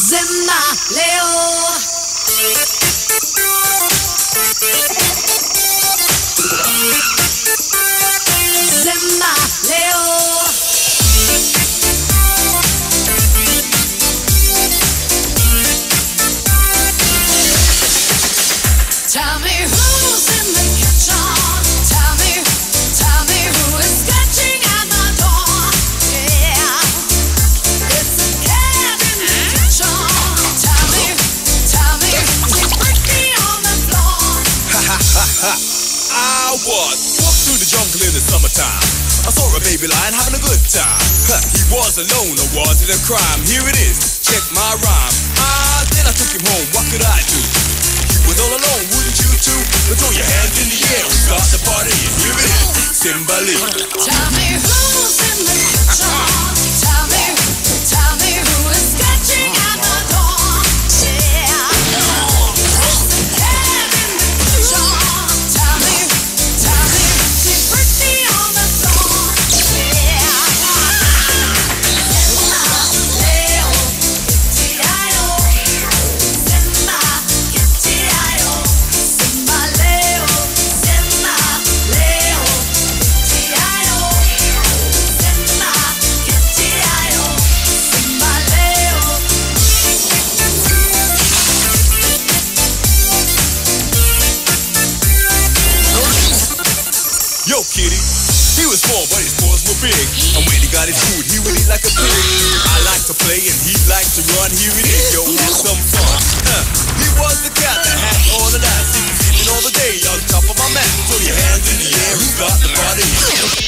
Zimba, Leo. Zimba, Leo. Tell me who's in the kitchen. Tell me who is scratching at my door. Yeah, it's a cat in the kitchen. Tell me, she's freaky on the floor. Ha ha ha ha! I walked through the jungle in the summertime. I saw a baby lion having a good time. He was alone, or was it a crime? Here it is, check my rhyme. Then I took him home, what could I do? He was all alone, wouldn't you too? But throw your hands in the air and start the party. And here it is, Simba Lee. Tell me who's in the kitchen. Tell me who is scratching at the door. Yeah, it's the cat in the kitchen. Tell me, she's pretty on the floor. Yeah, Simba, Leo, Kitty-I-O. Simba, Kitty-I-O. Simba, Leo, Simba, Leo, Kitty-I-O. Simba, Kitty-I-O. Simba, Leo. Yo, kitty. He was small, but his paws were big. And when he got his food, he would eat like a pig. I like to play and he liked to run. Here it is, yo, have some fun. He was the cat that had all of that. Sleeping all the day on top of my mat. Throw your hands in the air, who got the party?